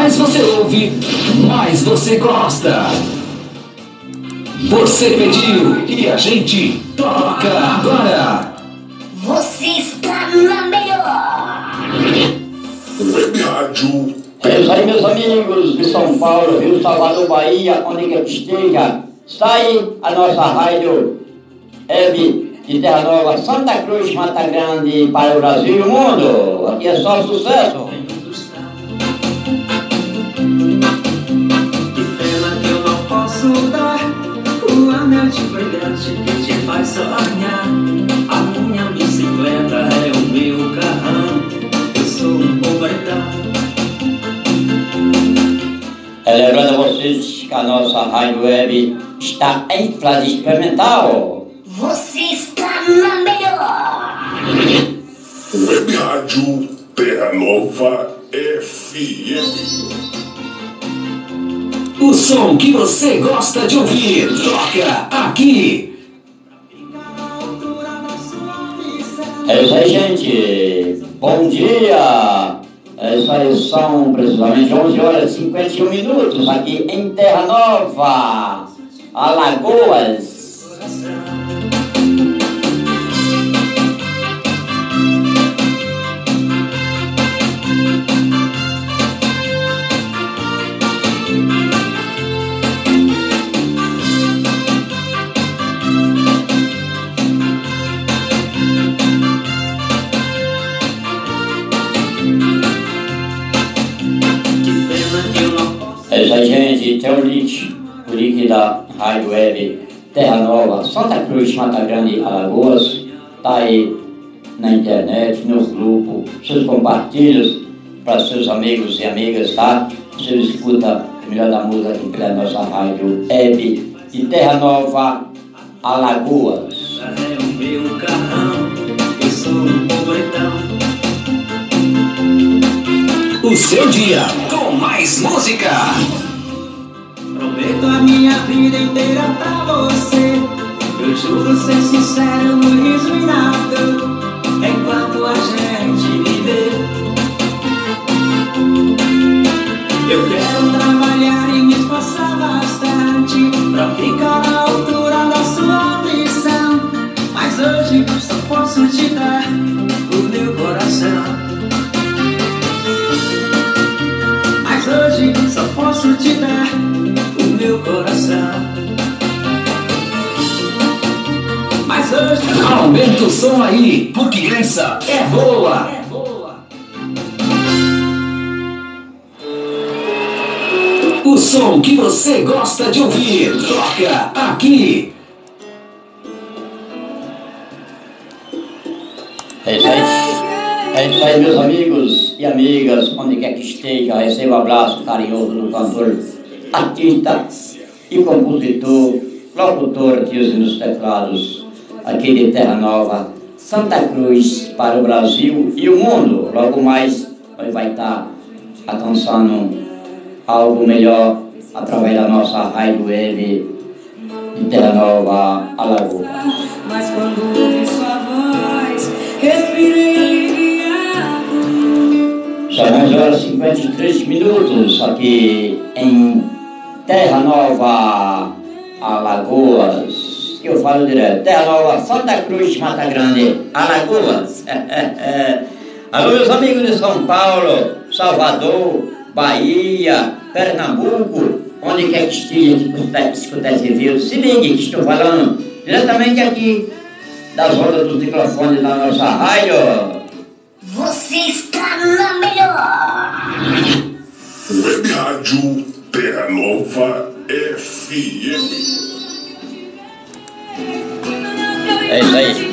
mais você ouve, mais você gosta. Você pediu e a gente toca agora. Você está na melhor. Web Rádio. É isso aí, meus amigos de São Paulo, Rio, Salvador, Bahia, onde quer que esteja. Está aí a nossa rádio web de Terra Nova, Santa Cruz, Mata Grande, para o Brasil e o mundo. Aqui é só sucesso. Que pena que eu não posso dar o anel de brilhante que te faz sonhar. A minha bicicleta é o meu carrão, eu sou um pobretão. Lembrando a vocês que a nossa rádio web está em fase experimental. Você está na melhor. Web Rádio Terra Nova FM. O som que você gosta de ouvir, toca aqui. É isso aí, gente. Bom dia. É isso aí, são precisamente 11 horas e 51 minutos aqui em Terra Nova, Alagoas. É isso aí, gente. Tem o link da rádio web Terra Nova, Santa Cruz, Mata Grande, Alagoas. Está aí na internet, nos grupos. Vocês compartilham para seus amigos e amigas, tá? Você escuta o melhor da música aqui pela nossa rádio web de Terra Nova, Alagoas. É o meu carrão, eu sou um pobretão. O seu dia com mais música. Prometo a minha vida inteira pra você. Eu juro ser sincero no riso e na dor, enquanto a gente viver. Eu quero trabalhar e me esforçar bastante pra ficar na altura da sua ambição. Mas hoje só posso te dar o meu coração. Mas hoje só posso te dar o meu coração. Mas hoje Aumenta o som aí, porque essa é boa. O som que você gosta de ouvir, toca aqui. É isso aí, meus amigos e amigas, onde quer que esteja, receba um abraço carinhoso do cantor, artista e compositor, locutor, tios nos teclados, aqui de Terra Nova, Santa Cruz, para o Brasil e o mundo. Logo mais, vai estar alcançando algo melhor através da nossa rádio web de Terra Nova, Alagoas. mas quando ouvi sua voz, respirei aliviado. São 11 horas e 53 minutos aqui em Terra Nova, Alagoas. Que eu falo direto. Terra Nova, Santa Cruz, Mata Grande, Alagoas. Alô, meus amigos de São Paulo, Salvador, Bahia, Pernambuco, onde quer que esteja, que escutar esse vídeo, se ligue que estou falando diretamente aqui das rodas dos microfones da nossa rádio. Você está na melhor. Web Rádio Terra Nova FM. É isso aí.